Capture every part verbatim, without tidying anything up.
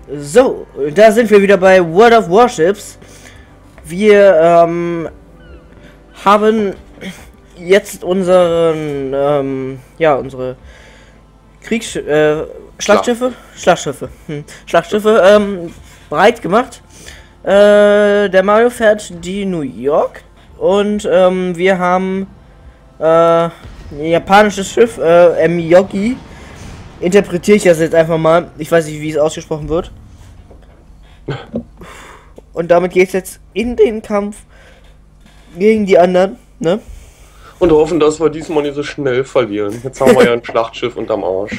So, da sind wir wieder bei World of Warships. Wir ähm, haben jetzt unseren, ähm, ja, unsere Kriegs äh, Schlachtschiffe, Schlachtschiffe, hm. Schlachtschiffe ähm, bereit gemacht. Äh, der Mario fährt die New York und ähm, wir haben äh, ein japanisches Schiff, äh, Miyogi. Interpretiere ich das jetzt einfach mal. Ich weiß nicht, wie es ausgesprochen wird. Und damit geht es jetzt in den Kampf gegen die anderen, ne? Und hoffen, dass wir diesmal nicht so schnell verlieren. Jetzt haben wir ja ein Schlachtschiff unterm Arsch.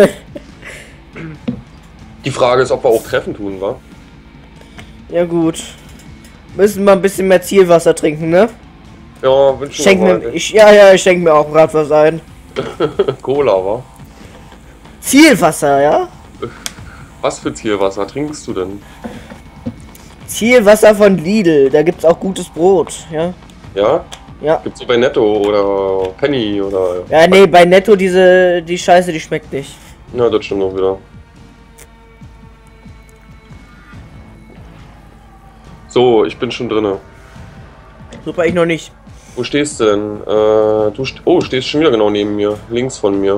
Die Frage ist, ob wir auch Treffen tun, wa? Ja gut. Müssen wir ein bisschen mehr Zielwasser trinken, ne? Ja, wünschen schenk wir mir, ich, Ja, ja, ich schenke mir auch gerade was ein. Cola, wa? Zielwasser, ja? Was für Zielwasser trinkst du denn? Zielwasser von Lidl, da gibt's auch gutes Brot, ja? Ja? Ja. Gibt's so bei Netto oder Penny oder... Ja, nee, bei Netto diese, die Scheiße, die schmeckt nicht. Ja, das stimmt auch wieder. So, ich bin schon drinne. Super, ich noch nicht. Wo stehst du denn? Äh, du st oh, stehst schon wieder genau neben mir, links von mir.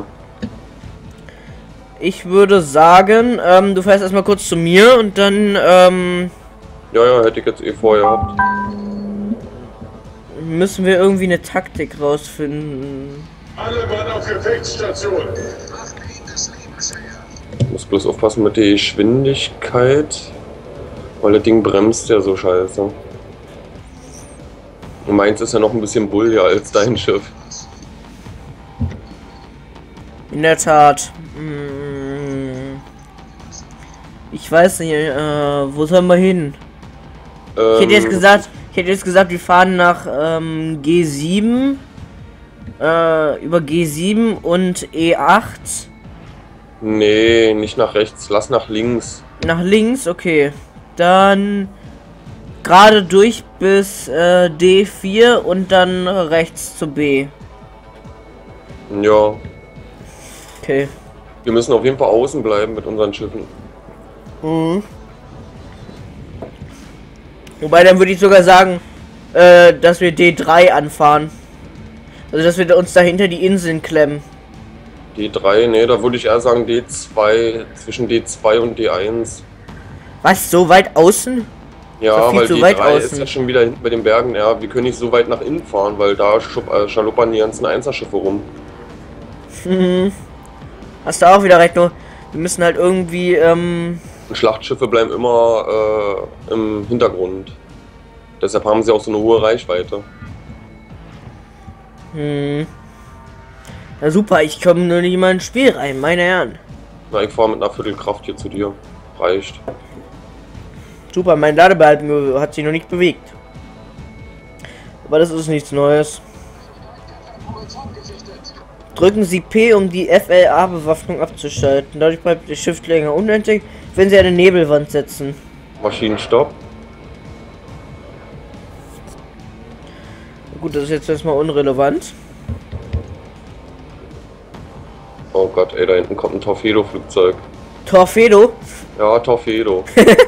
Ich würde sagen, ähm, du fährst erstmal kurz zu mir und dann, ähm... Ja, ja, hätte ich jetzt eh vorher gehabt. müssen wir irgendwie eine Taktik rausfinden. Alle Mann auf Gefechtsstation. Ich muss bloß aufpassen mit der Geschwindigkeit, weil das Ding bremst ja so scheiße. Und meins ist ja noch ein bisschen bulliger als dein Schiff. In der Tat. Hm. Ich weiß nicht, äh, wo sollen wir hin? Ähm, Ich hätte jetzt gesagt, ich hätte jetzt gesagt, wir fahren nach ähm, G sieben, äh, über G sieben und E acht. Nee, nicht nach rechts, lass nach links. Nach links, okay. Dann gerade durch bis äh, D vier und dann rechts zu B. Ja, Okay. wir müssen auf jeden Fall außen bleiben mit unseren Schiffen. Mhm. Wobei, dann würde ich sogar sagen, äh, dass wir D drei anfahren. Also, dass wir uns dahinter die Inseln klemmen. D drei, nee, da würde ich eher sagen D zwei, zwischen D zwei und D eins. Was, so weit außen? Ja, So viel weil zu D weit drei außen. ist ja schon wieder hinten bei den Bergen. Ja, wir können nicht so weit nach innen fahren, weil da schupp, äh, schaluppern die ganzen Einserschiffe rum. Mhm. Hast du auch wieder recht, nur wir müssen halt irgendwie, ähm... Und Schlachtschiffe bleiben immer äh, im Hintergrund. Deshalb haben sie auch so eine hohe Reichweite. Hm. Na super, ich komme nur nicht mal ins Spiel rein, meine Herren. Na, ich fahre mit einer Viertelkraft hier zu dir. Reicht. Super, mein Ladebalken hat sich noch nicht bewegt. Aber das ist nichts Neues. Drücken Sie P, um die F L A-Bewaffnung abzuschalten. Dadurch bleibt das Schiff länger unentdeckt, wenn Sie eine Nebelwand setzen. Maschinenstopp. Gut, das ist jetzt erstmal unrelevant. Oh Gott, ey, da hinten kommt ein Torpedo-Flugzeug. Torpedo? Ja, Torpedo.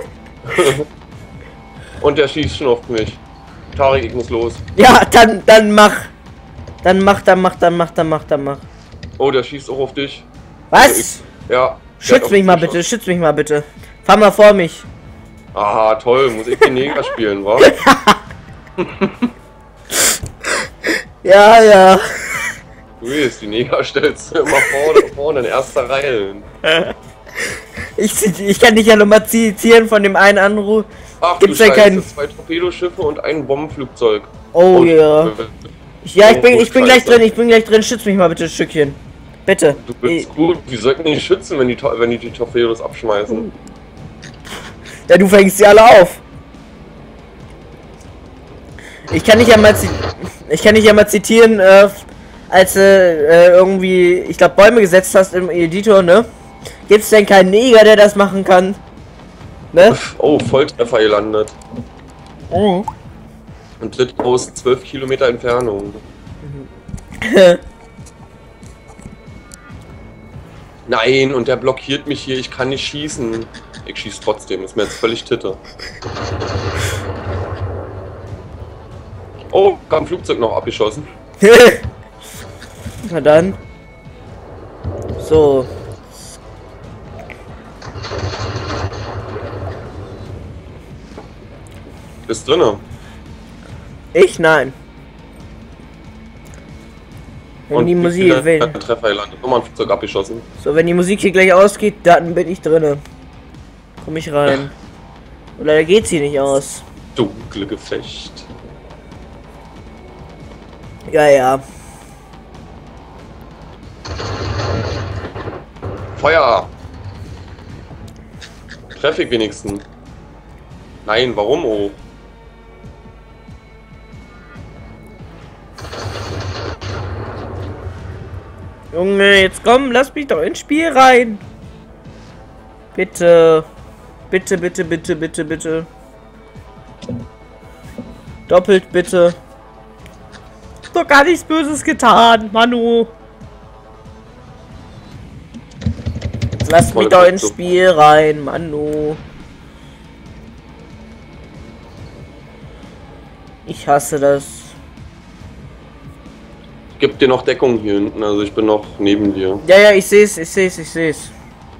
Und der schießt schon auf mich. Tarek, ich muss los. Ja, dann, dann mach. Dann mach, dann mach, dann mach, dann mach, dann mach. Oh, der schießt auch auf dich. Was? Also ich, ja. der hat Schütz auf mich dich mal geschossen. bitte, schütz mich mal bitte. Fahr mal vor mich. Aha, toll. Muss ich den Neger spielen, wa? Ja, ja. Du weißt, die Neger stellst du immer vorne, vorne in erster Reihe hin. Ich, ich kann dich ja nochmal zitieren von dem einen Anruf. Ach, Gibt's du ja Scheiße, keinen- zwei Torpedoschiffe und ein Bombenflugzeug. Oh Und- ja. Ja, ich bin, Oh, ich bin gleich Scheiße. drin, ich bin gleich drin. Schütz mich mal bitte ein Stückchen. Bitte. Du bist gut. Die sollten nicht schützen, wenn die, Tor- wenn die die Torpedos abschmeißen. Ja, du fängst sie alle auf. Ich kann dich ja mal, zi- ich kann dich ja mal zitieren, äh, als du äh, irgendwie, ich glaube, Bäume gesetzt hast im Editor, ne? Gibt's denn keinen Neger, der das machen kann? Ne? Oh, Volltreffer gelandet. Mhm. Und das aus zwölf Kilometer Entfernung. Nein, und der blockiert mich hier, ich kann nicht schießen. Ich schieß trotzdem, ist mir jetzt völlig Titte. Oh, kam ein Flugzeug noch abgeschossen. Na dann. So. Ist drinne. Ich nein. Wenn Und die wie Musik, viele wenn, Treffer gelandet. Nochmal ein Flugzeug abgeschossen. so wenn die Musik hier gleich ausgeht, dann bin ich drinne. Komm ich rein. Oder da geht sie nicht aus. Dunkle Gefecht. Ja, ja. Feuer! Treffe ich wenigstens. Nein, warum oh? Junge, jetzt komm, lass mich doch ins Spiel rein. Bitte. Bitte, bitte, bitte, bitte, bitte. Doppelt bitte. Doch gar nichts Böses getan, Manu. Jetzt lass mich doch ins Spiel rein, Manu. Ich hasse das. Ich geb dir noch Deckung hier hinten, also ich bin noch neben dir. Ja, ja, ich seh's, ich seh's, ich seh's.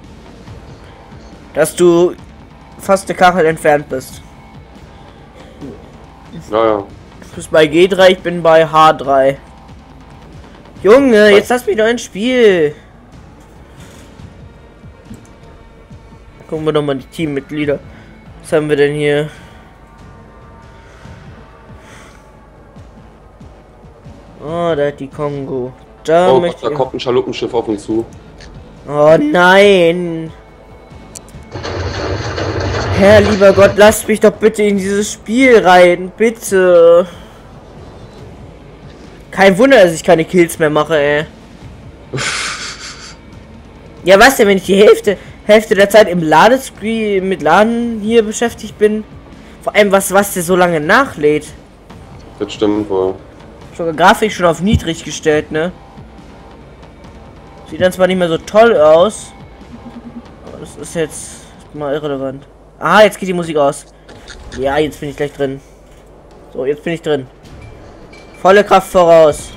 Dass du fast eine Kachel entfernt bist. Naja. Du bist bei G drei, ich bin bei H drei. Junge, jetzt lass mich doch ins Spiel. Gucken wir doch mal die Teammitglieder. Was haben wir denn hier? Oh, da hat die Kongo. Da Oh, möchte da ich... kommt ein Schaluppenschiff auf uns zu. Oh nein! Herr lieber Gott, lasst mich doch bitte in dieses Spiel rein, bitte. Kein Wunder, dass ich keine Kills mehr mache, ey. Ja, was denn, wenn ich die Hälfte, Hälfte der Zeit im Ladescreen mit Laden hier beschäftigt bin? Vor allem, was, was der so lange nachlädt. Das stimmt wohl. Sogar Grafik schon auf niedrig gestellt, ne? Sieht dann zwar nicht mehr so toll aus, aber das ist jetzt mal irrelevant. Ah, jetzt geht die Musik aus. Ja, jetzt bin ich gleich drin. So, jetzt bin ich drin. Volle Kraft voraus.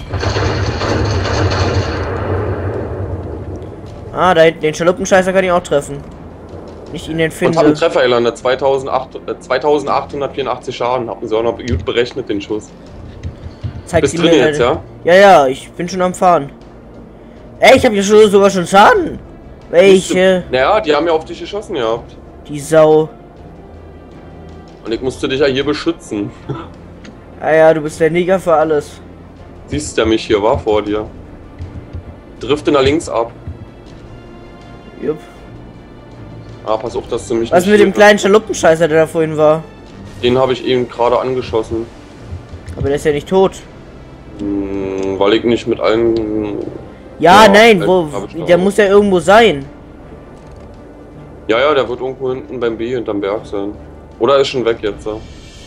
Ah, da hinten den Schaluppenscheißer kann ich auch treffen. Nicht ihn den Und finde. hat einen Treffer gelandet, zweitausendachthundertvierundachtzig Schaden. Hatten sie auch noch gut berechnet, den Schuss. Zeigt Bist sie drin mir jetzt, meine- ja? Ja, ja, ich bin schon am Fahren. Ey, ich habe ja schon sogar schon Schaden. Welche? Naja, die haben ja auf dich geschossen gehabt. Die Sau. Und ich musste dich ja hier beschützen. Ah ja, du bist der Neger für alles. Siehst du, der mich hier war vor dir. Drifte nach links ab. Jupp. Ah, pass auf, dass du mich Was nicht mit dem hier- kleinen Schaluppenscheißer, der da vorhin war? Den habe ich eben gerade angeschossen. Aber der ist ja nicht tot. Hm, weil ich nicht mit allen... Ja, Ja, nein, halt, wo, hab ich der noch. muss ja irgendwo sein. Ja, ja, der wird irgendwo hinten beim B hinterm Berg sein. Oder ist schon weg jetzt, ja.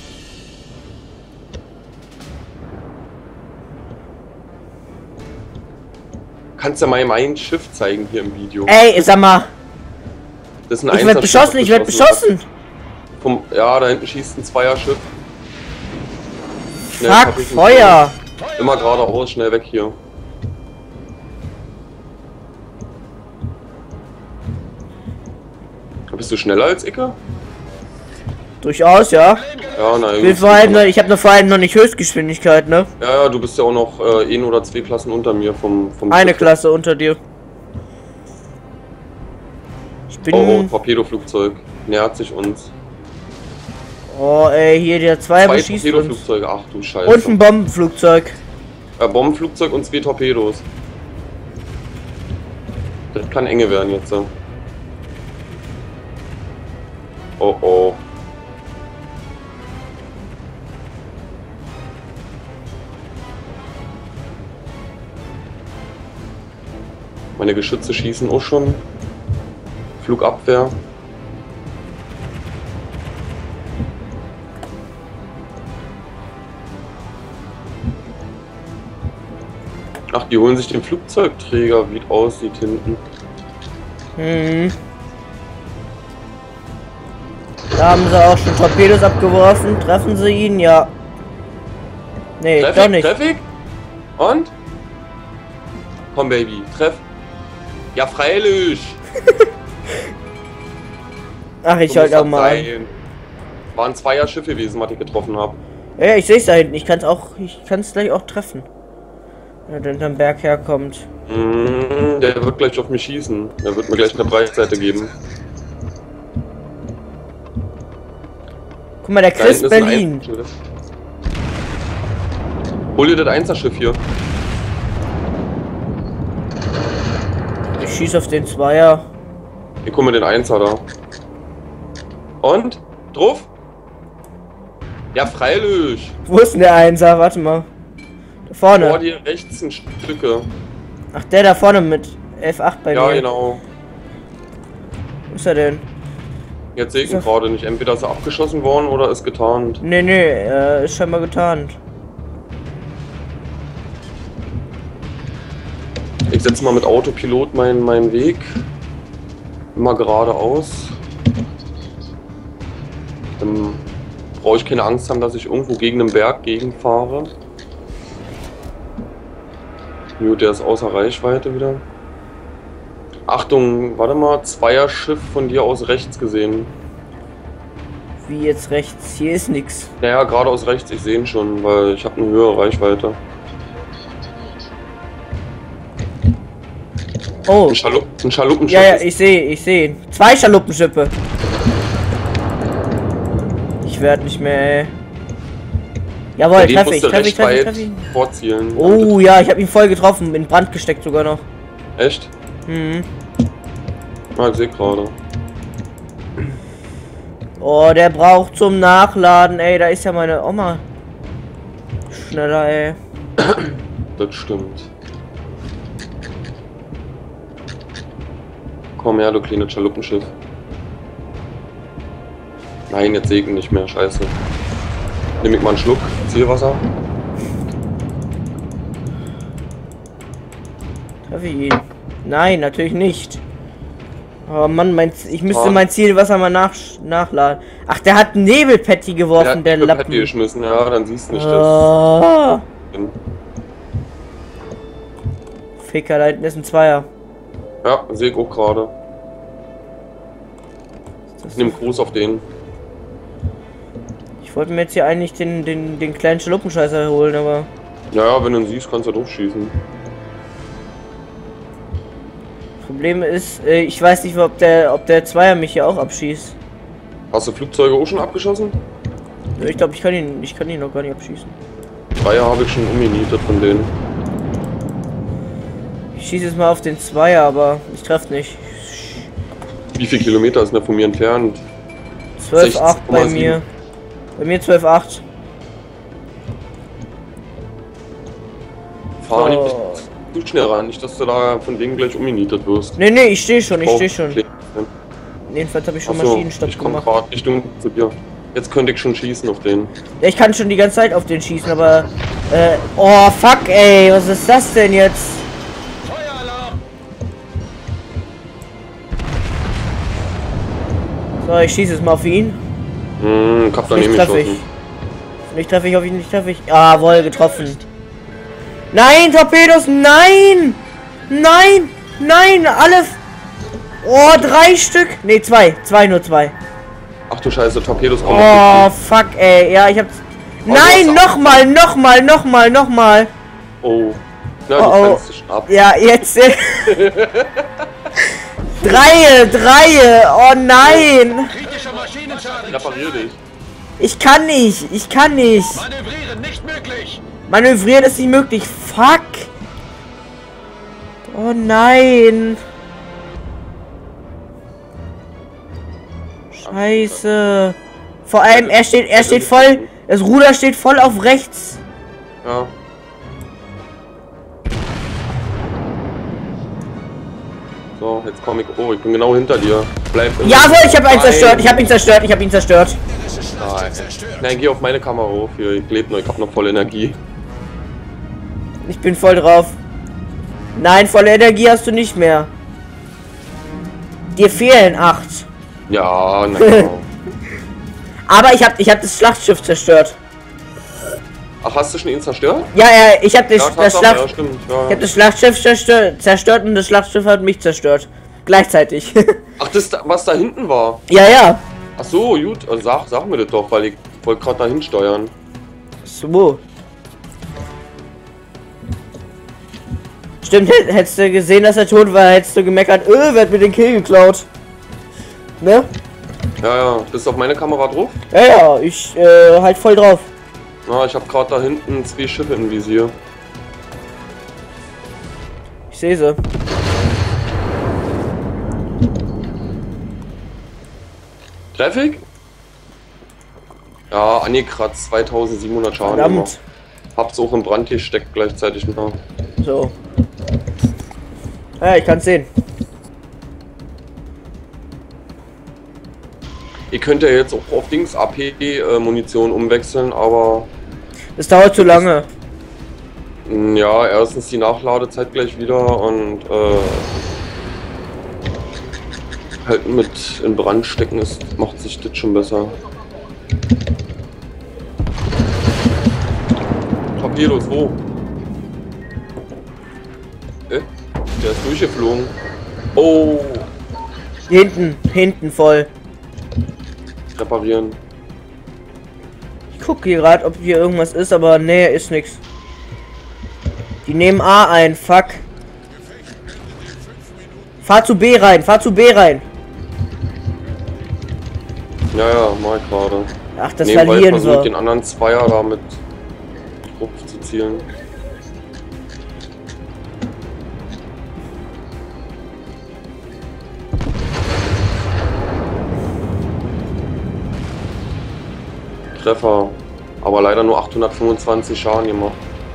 Kannst du mal mein Schiff zeigen hier im Video? Ey, sag mal, Das ist ein ich werd Einser-Schiff, beschossen, das ich werd beschossen. Vom, ja, da hinten schießt ein Zweierschiff. Schnell, Fuck, Fabriken- Feuer. Immer geradeaus, schnell weg hier. Bist du schneller als Icke? Durchaus, ja. Ja, nein. Ich, bin vor allem, noch- ich habe noch vor allem noch nicht Höchstgeschwindigkeit, ne? Ja, ja, du bist ja auch noch äh, ein oder zwei Klassen unter mir vom, vom Eine Schiff. Klasse unter dir. Ich bin... Oh, oh, Torpedoflugzeug. Nähert sich uns. Oh, ey, hier der zwei Zwei beschießt uns. Torpedoflugzeuge, ach du Scheiße. Und ein Bombenflugzeug. Äh, Bombenflugzeug und zwei Torpedos. Das kann enge werden jetzt. Ja. Oh oh. Meine Geschütze schießen auch schon. Flugabwehr. Ach, die holen sich den Flugzeugträger, wie es aussieht hinten. Hm. Da haben sie auch schon Torpedos abgeworfen. Treffen sie ihn? Ja. Nee, Treff doch ich, nicht. treff ich? Und? Komm, Baby, treff. Ja, freilich. Ach, ich So halt muss auch das mal. sein. Waren zweier Schiffe gewesen, was ich getroffen habe. Ja, ich sehe es da hinten. Ich kann es auch, ich kann es gleich auch treffen. Wenn er hinterm Berg herkommt. Mm, der wird gleich auf mich schießen. Der wird mir gleich eine Breitseite geben. Guck mal, der Da Chris hinten ist ein Berlin. Einzelschiff. Hol dir das Einzerschiff hier. Ich schieße auf den Zweier. Ich guck mir den Einser da. Und? Drauf? Ja, freilich. Wo ist denn der Einser? Warte mal. Da vorne. Vor dir rechts ein Stücke. Ach, der da vorne mit F acht bei Ja, mir. genau. Wo ist er denn? Jetzt sehe ich ihn Ist er- gerade nicht. Entweder ist er abgeschossen worden oder ist getarnt. Nee, nee, er ist scheinbar getarnt. Ich setze mal mit Autopilot meinen, meinen Weg. Immer geradeaus. Dann brauche ich keine Angst haben, dass ich irgendwo gegen den Berg gegenfahre. Gut, der ist außer Reichweite wieder. Achtung, warte mal, Zweierschiff von dir aus rechts gesehen. Wie jetzt rechts? Hier ist nix. Naja, gerade aus rechts, ich sehe ihn schon, weil ich habe eine höhere Reichweite. Oh. Ein, Schalup ein Schaluppenschiff. Ja, ja, ist- ich sehe, ich sehe ihn. Zwei Schaluppenschiffe. Ich werde nicht mehr, ey. Jawohl, Ja, den treffe musst ich, du treffe ich, recht treffe ich, weit treffe ich. vorzielen. Oh ja, ich habe ihn voll getroffen, in Brand gesteckt sogar noch. Echt? Mhm. Ah, ich sehe gerade. Oh, der braucht zum Nachladen, ey. Da ist ja meine Oma. Schneller, ey. Das stimmt. Komm her, du kleines Schaluppenschiff. Nein, jetzt sehe ich ihn nicht mehr, scheiße. Nimm ich mal einen Schluck Zielwasser. Treffe ich ihn? Nein, natürlich nicht. Oh Mann, mein Z ich müsste Ah. mein Zielwasser mal nach nachladen. Ach, der hat einen Nebelpatty geworfen, der, Der hat Lappen. die geschmissen, ja, dann siehst du nicht das. Oh. Ficker, da hinten ist ein Zweier. Ja, sehe ich auch gerade. Das- Nimm Gruß auf den. Ich wollte mir jetzt hier eigentlich den, den, den kleinen Schaluppenscheißer holen, aber... Ja, ja, wenn du ihn siehst, kannst du drauf schießen. Problem ist, äh, ich weiß nicht, ob der, ob der Zweier mich hier auch abschießt. Hast du Flugzeuge auch schon abgeschossen? Ich glaube, ich kann ihn, ich kann ihn noch gar nicht abschießen. Dreier habe ich schon umgenietet von denen. Ich schieße jetzt mal auf den Zweier, aber ich treffe nicht. Wie viele Kilometer ist denn der von mir entfernt? zwölf Komma acht bei sechzehn Komma sieben. mir. Bei mir zwölf Komma acht. Fahr So. nicht zu schnell ran, nicht dass du da von denen gleich umgenietet wirst. Nee, nee, ich stehe schon, ich Oh, stehe schon. okay. Jedenfalls habe ich schon Achso, Maschinenstopp ich komme gemacht. gerade Richtung zu dir. Jetzt könnte ich schon schießen auf den. Ja, ich kann schon die ganze Zeit auf den schießen, aber... Äh, oh, fuck, ey, was ist das denn jetzt? Feueralarm! So, ich schieße jetzt mal auf ihn. Hm, ich hab daneben Nicht treffe ich. geschossen. Nicht treffe ich auf ihn, nicht treffe ich. Ah, wohl, getroffen. Nein, Torpedos, nein! Nein! Nein, alle... f- Oh, drei Stück. Ne, zwei. Zwei, nur zwei. Ach du Scheiße, Torpedos auch Oh, noch. fuck, ey. Ja, ich hab's... Oh, Nein, du hast nochmal, nochmal, nochmal, nochmal. Oh. Na, Oh, die oh. fängst du schon ab. Ja, jetzt... äh, Dreie, Dreie. Oh nein. Kritischer Maschinenschaden! Reparier dich. Ich kann nicht. Ich kann nicht. Manövrieren nicht möglich! Manövrieren ist nicht möglich. Fuck. Oh nein. Scheiße. Vor allem, er steht, er steht voll, das Ruder steht voll auf rechts. Ja. So, jetzt komm ich. Oh, ich bin genau hinter dir. Bleib. im- Jawohl, ich habe ihn Nein. zerstört, ich habe ihn zerstört, ich habe ihn zerstört. Nein. Nein, geh auf meine Kamera hoch. Hier, ich lebe noch, ich hab noch voll Energie. Ich bin voll drauf. Nein, volle Energie hast du nicht mehr. Dir fehlen acht. Ja, na genau. Aber ich habe ich hab das Schlachtschiff zerstört. Ach, hast du schon ihn zerstört? Ja, ja, ich habe das, Ja, das, Schlacht, ja, stimmt, ja. ich hab das Schlachtschiff zerstört, zerstört und das Schlachtschiff hat mich zerstört. Gleichzeitig. Ach, das, was da hinten war? Ja, ja. Ach so, gut. Also sag, sag mir das doch, weil ich wollte gerade dahin steuern. So. Stimmt, hättest du gesehen, dass er tot war, hättest du gemeckert, öh, wer hat mir den Kill geklaut? Ne? Ja, ja. Bist du auf meine Kamera drauf? Ja, ja, ich äh, halt voll drauf. Na, ich habe gerade da hinten zwei Schiffe im Visier. Ich sehe sie. Traffic? Ja, angekratzt, zweitausendsiebenhundert Schaden. Verdammt. Immer. Hab's auch im Brand gesteckt gleichzeitig noch. So. Ja, ich kann's sehen. Ihr könnt ja jetzt auch auf Dings A P-Munition umwechseln, aber... Es dauert zu lange. Ja, erstens die Nachladezeit gleich wieder und äh, halt mit in Brand stecken ist, macht sich das schon besser. Torpedos, wo? Äh? Der ist durchgeflogen. Oh! Hinten, hinten voll. Reparieren. Ich gucke hier gerade, ob hier irgendwas ist, aber nee, ist nix. Die nehmen A ein, fuck. Fahr zu B rein, fahr zu B rein. Ja, ja, mach ich gerade. Ach, das Nebenbei verlieren versucht wir. den anderen Zweier da mit Druck zu zielen. Treffer, aber leider nur achthundertfünfundzwanzig Schaden gemacht.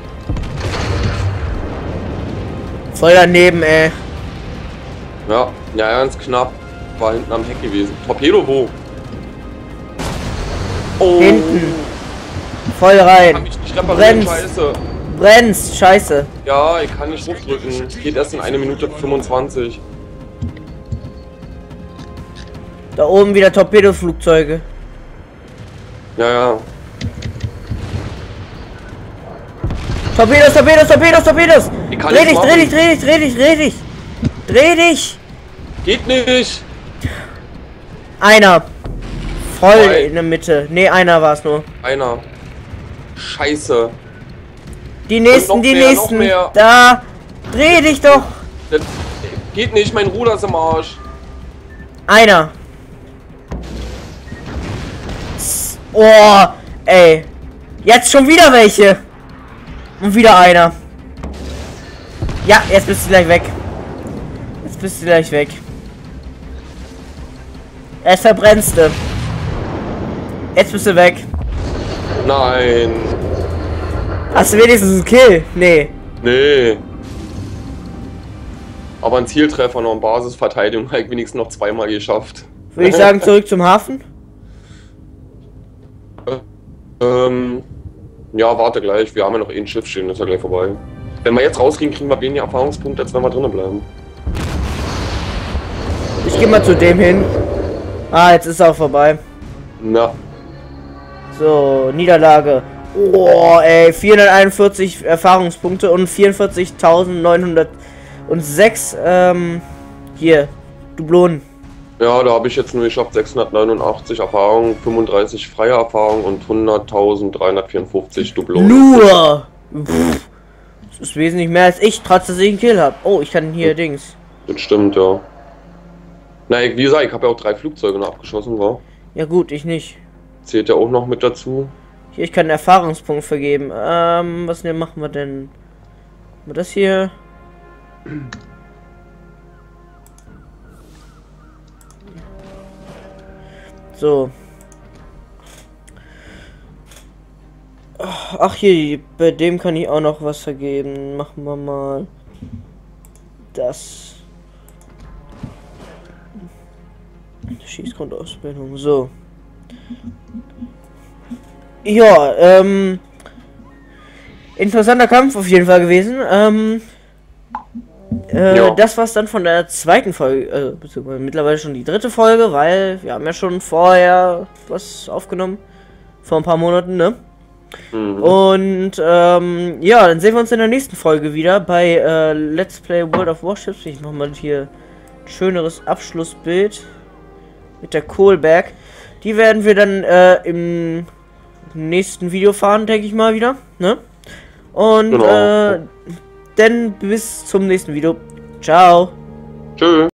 Voll daneben, ey. Ja, ja, ganz knapp. War hinten am Heck gewesen. Torpedo wo? Oh. Hinten. Voll Kann rein. mich nicht reparieren, scheiße. Brennst, scheiße. Ja, ich kann nicht hochdrücken. Geht erst in eine Minute fünfundzwanzig. Da oben wieder Torpedoflugzeuge. Ja, ja. Torpedos, Torpedos, Torpedos, Torpedos! Ich kann Dreh nichts dich, dreh machen. dich, dreh dich, dreh dich, dreh dich! Dreh dich! Geht nicht! Einer. Voll Zwei. in der Mitte. Ne, einer war es nur. Einer. Scheiße. Die nächsten, noch die mehr, noch nächsten. mehr. Da. Dreh dich doch. Das geht nicht, mein Ruder ist im Arsch. Einer. Oh, ey. Jetzt schon wieder welche. Und wieder einer. Ja, jetzt bist du gleich weg. Jetzt bist du gleich weg. Jetzt verbrennst du. Jetzt bist du weg. Nein. Hast du wenigstens einen Kill? Nee. Nee. Aber ein Zieltreffer noch in Basisverteidigung habe ich wenigstens noch zweimal geschafft. Würde ich sagen, zurück zum Hafen. ähm, ja, warte gleich. Wir haben ja noch ein Schiff stehen, das ist ja gleich vorbei. Wenn wir jetzt rausgehen, kriegen wir weniger Erfahrungspunkte, als wenn wir drinnen bleiben. Ich gehe mal zu dem hin. Ah, jetzt ist er auch vorbei. Na. So, Niederlage. Oh, ey, vierhunderteinundvierzig Erfahrungspunkte und vierundvierzigtausendneunhundertsechs, ähm, hier, Dublonen. Ja, da habe ich jetzt nur geschafft sechshundertneunundachtzig Erfahrungen, fünfunddreißig freie Erfahrungen und hunderttausenddreihundertvierundfünfzig Dublonen. Nur! Pff, das ist wesentlich mehr als ich, trotz dass ich einen Kill habe. Oh, ich kann hier Dings. Das stimmt, ja. Na, ich- wie gesagt, ich habe ja auch drei Flugzeuge noch abgeschossen, war. Ja gut, ich nicht. Zählt ja auch noch mit dazu. Hier, ich kann einen Erfahrungspunkt vergeben. Ähm, was ne, machen wir denn? Machen wir das hier? So. Ach hier, bei dem kann ich auch noch was vergeben. Machen wir mal das. Schießgrundausbildung. So. Ja, ähm. Interessanter Kampf auf jeden Fall gewesen. Ähm. Äh, Ja. Das war's dann von der zweiten Folge, äh, beziehungsweise mittlerweile schon die dritte Folge, weil wir haben ja schon vorher was aufgenommen. Vor ein paar Monaten, ne? Mhm. Und ähm, ja, dann sehen wir uns in der nächsten Folge wieder bei äh, Let's Play World of Warships. Ich mach mal hier ein schöneres Abschlussbild mit der Kohlberg. Die werden wir dann äh, im nächsten Video fahren, denke ich mal wieder, ne? Und Genau. äh, dann bis zum nächsten Video. Ciao. Tschö.